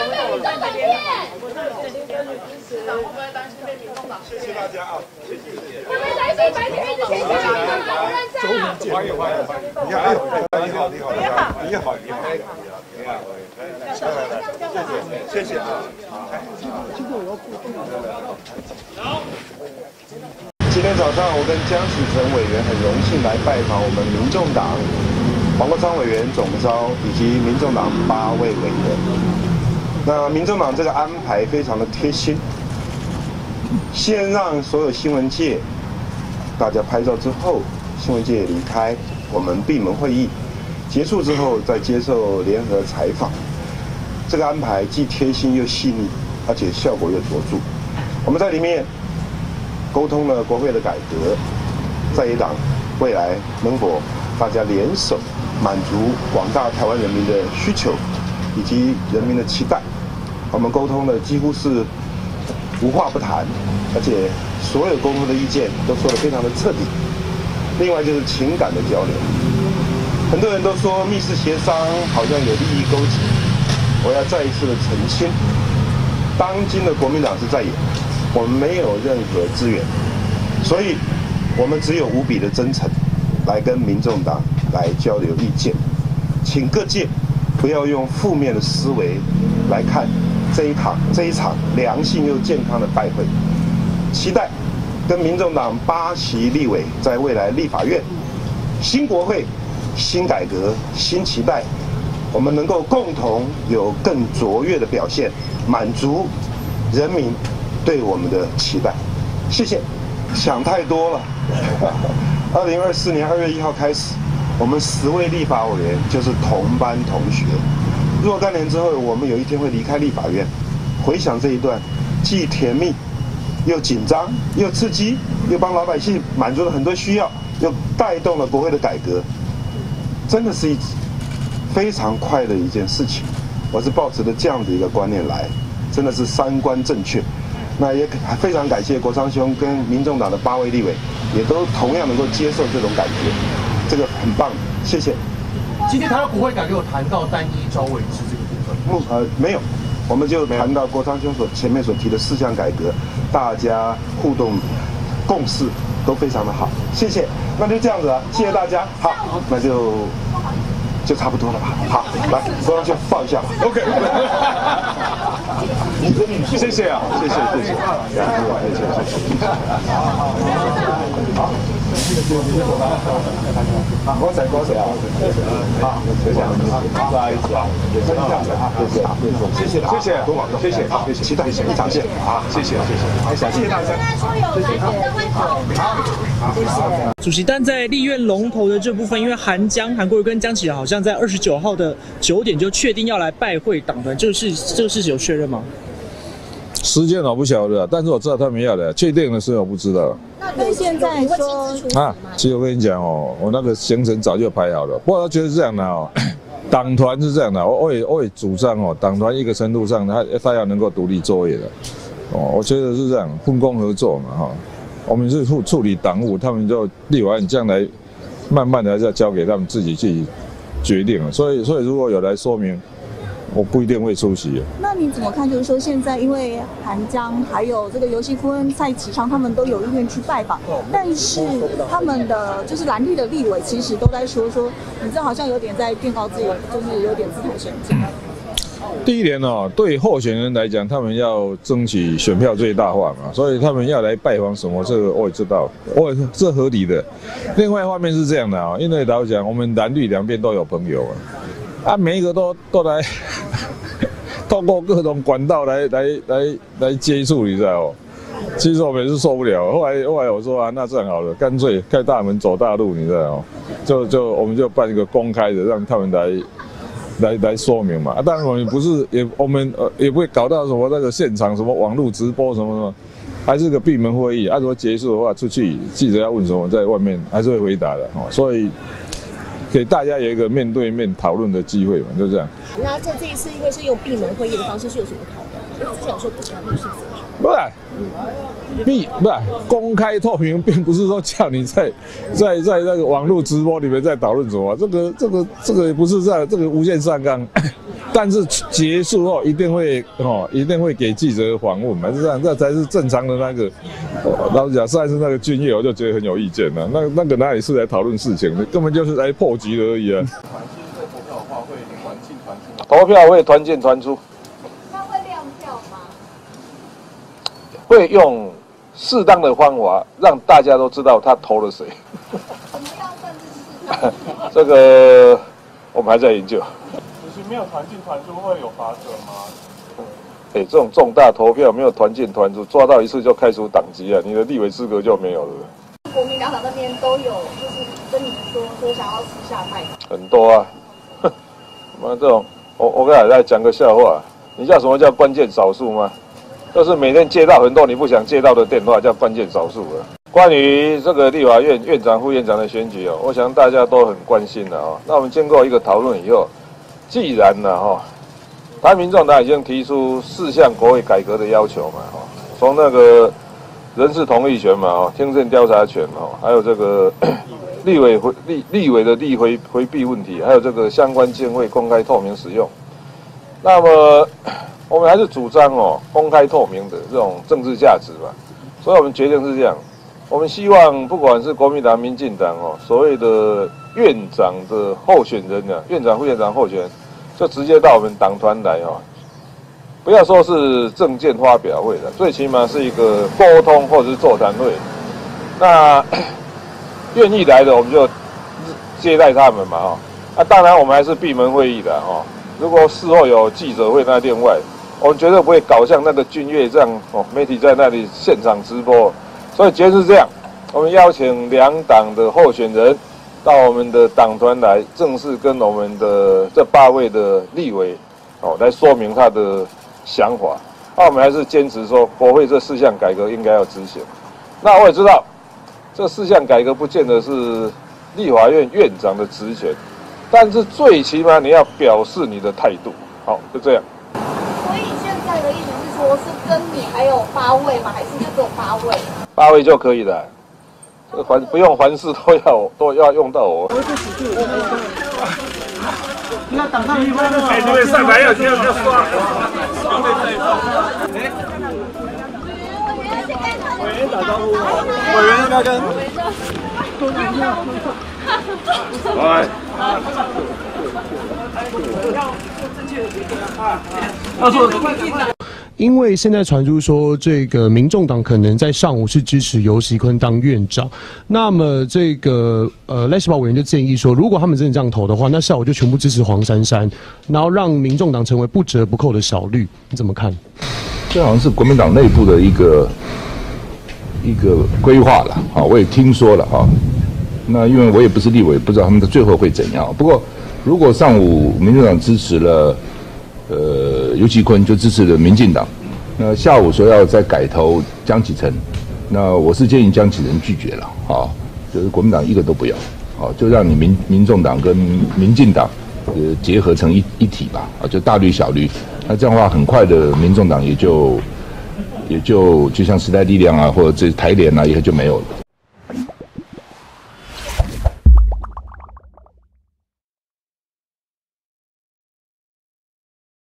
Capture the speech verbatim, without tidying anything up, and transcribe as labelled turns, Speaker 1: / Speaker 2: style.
Speaker 1: 谢谢大家啊，谢谢。
Speaker 2: 会不会担心白天一直填下来？
Speaker 1: 周文健，欢迎欢迎欢迎！你好，你好，你好，你好，你好，你好，你好，来来来，谢谢，谢谢啊。今天早上，我跟江启臣委员很荣幸来拜访我们民众党黄国昌委员总召以及民众党八位委员。那民众党这个安排非常的贴心，先让所有新闻界大家拍照之后，新闻界离开，我们闭门会议结束之后再接受联合采访。这个安排既贴心又细腻，而且效果又卓著。我们在里面沟通了国会的改革，在野党未来能否大家联手满足广大台湾人民的需求以及人民的期待。我们沟通的几乎是无话不谈，而且所有沟通的意见都说得非常的彻底。另外就是情感的交流，很多人都说密室协商好像有利益勾结，我要再一次的澄清，当今的国民党是在野，我们没有任何资源，所以我们只有无比的真诚来跟民众党来交流意见，请各界不要用负面的思维来看这一场这一场良性又健康的拜会，期待跟民众党八席立委在未来立法院、新国会、新改革、新期待，我们能够共同有更卓越的表现，满足人民对我们的期待。谢谢。想太多了。二零二四年二月一号开始，我们十位立法委员就是同班同学。若干年之后，我们有一天会离开立法院，回想这一段，既甜蜜，又紧张，又刺激，又帮老百姓满足了很多需要，又带动了国会的改革，真的是一非常快的一件事情。我是抱持着这样的一个观念来，真的是三观正确。那也非常感谢国昌兄跟民众党的八位立委，也都同样能够接受这种感觉，这个很棒，谢谢。
Speaker 3: 今天谈到国会改革，有谈到单一招委制这个部分？
Speaker 1: 不，呃，没有，我们就谈到国昌兄所前面所提的四项改革，大家互动共识都非常的好，谢谢。那就这样子啊，谢谢大家。好，那就就差不多了吧。好，来，国昌兄抱一下吧。OK。谢谢啊，谢谢谢谢，谢谢谢谢。好。好，我再多谢啊，好，谢谢，不好意思啊，也是这样子啊，谢谢，谢谢，谢谢，多保重，谢谢，好，期待一场见啊，谢谢，谢谢，谢谢大家，
Speaker 4: 主席，但在立院龙头的这部分，因为韩江、韩国瑜跟江启臣好像在二十九号的九点就确定要来拜会党团，这个事这个事情有确认吗？
Speaker 5: 时间我不晓得，但是我知道他们要的，确定的是我不知道。
Speaker 6: 那现在说
Speaker 5: 啊，其实我跟你讲哦，我那个行程早就排好了。不过我觉得是这样的哦，党团是这样的，我我也我也主张哦，党团一个程度上，他他要能够独立作业的。哦，我觉得是这样，分工合作嘛哈。我们是处处理党务，他们就立法院将来慢慢的还是要交给他们自己去决定了。所以所以如果有来说明，我不一定会出席。
Speaker 6: 那你怎么看？就是说，现在因为韩江还有这个游锡堃、蔡其昌他们都有意愿去拜访，但是他们的就是蓝绿的立委其实都在说说，你这好像有点在垫高自己，就是有点自投身价。
Speaker 5: 第一点哦，对候选人来讲，他们要争取选票最大化嘛，所以他们要来拜访什么，这个我也知道，我也这合理的。另外一方面是这样的啊，因为老实讲，我们蓝绿两边都有朋友啊。啊，每一个都都来，透过各种管道来来来来接触，你知道吗？其实我每次受不了，后来后来我说啊，那这样好了，干脆开大门走大路，你知道吗？就就我们就办一个公开的，让他们来来来说明嘛。啊，当然我们不是也我们呃也不会搞到什么那个现场什么网络直播什么什么，还是个闭门会议。啊，如果结束的话，出去记者要问什么，在外面还是会回答的哦。所以。给大家有一个面对面讨论的机会嘛，就这样。
Speaker 7: 那在这一次，因为是用闭门会议的方式，是有什么考量？因为之前有说不讲律师责任。
Speaker 5: 不是，闭不是公开透明，并不是说叫你在在在那个网络直播里面在讨论什么。这个这个这个也不是这样，这个无限上纲。 但是结束后一定会哦，一定会给记者访问嘛，这样这才是正常的那个。哦、老实讲，上一次那个俊业我就觉得很有意见了，那那个哪里是来讨论事情的，根本就是来破局而已啊。投票会团进团出。
Speaker 6: 那会亮票吗？
Speaker 5: 会用适当的方法让大家都知道他投了谁。
Speaker 6: 怎么样算是适当？
Speaker 5: 这个我们还在研究。
Speaker 3: 只是没有团进团出会有罚则吗？
Speaker 5: 哎、欸，这种重大投票没有团进团出，抓到一次就开除党籍啊，你的立委资格就没有了。
Speaker 6: 国民两党那边都有，就是跟你们说说想要私下拜访。
Speaker 5: 很多啊，妈这种，我我跟大家讲个笑话，你知道什么叫关键少数吗？就是每天接到很多你不想接到的电话，叫关键少数了。关于这个立法院院长、副院长的选举哦，我想大家都很关心的哦。那我们经过一个讨论以后，既然呢哈，台湾民众党已经提出四项国会改革的要求嘛哈，从那个人事同意权嘛哈，听证调查权哈，还有这个立委回立立委的立回回避问题，还有这个相关经费公开透明使用。那么我们还是主张哦公开透明的这种政治价值吧，所以我们决定是这样。我们希望不管是国民党、民进党哦，所谓的院长的候选人呢、啊，院长、副院长候选人，就直接到我们党团来哦，不要说是政见发表会的，最起码是一个沟通或者是座谈会。那愿意来的我们就接待他们嘛哦，啊，当然我们还是闭门会议的哦。如果事后有记者会，那另外，我们绝对不会搞像那个君越这样哦，媒体在那里现场直播。所以决是这样，我们邀请两党的候选人到我们的党团来，正式跟我们的这八位的立委哦来说明他的想法。那我们还是坚持说，国会这四项改革应该要执行。那我也知道，这四项改革不见得是立法院院长的职权，但是最起码你要表示你的态度。好，就这样。
Speaker 6: 所以现在的意思是说，是跟你还有八位吗？还是就只有八位？
Speaker 5: 八位就可以了，凡不用凡事都要都要用到我。
Speaker 3: 那党上一般的哎，这位上来要这样要刷。委员打招呼，委员应该跟。来。
Speaker 8: 要做因为现在传出说，这个民众党可能在上午是支持游锡堃当院长，那么这个呃赖士葆委员就建议说，如果他们真的这样投的话，那下午就全部支持黄珊珊，然后让民众党成为不折不扣的小绿，你怎么看？
Speaker 9: 这好像是国民党内部的一个一个规划了啊，我也听说了哈。那因为我也不是立委，不知道他们的最后会怎样。不过如果上午民众党支持了。呃，游锡堃就支持了民进党，那下午说要再改投江启臣，那我是建议江启臣拒绝了，啊，就是国民党一个都不要，啊，就让你民民众党跟民进党呃结合成一一体吧，啊，就大绿小绿，那这样的话，很快的民众党也就也就就像时代力量啊，或者这台联啊，以后就没有了。